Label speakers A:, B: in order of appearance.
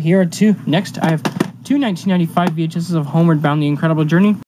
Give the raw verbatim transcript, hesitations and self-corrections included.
A: here are two. Next, I have two nineteen ninety-five V H Ss of Homeward Bound: The Incredible Journey.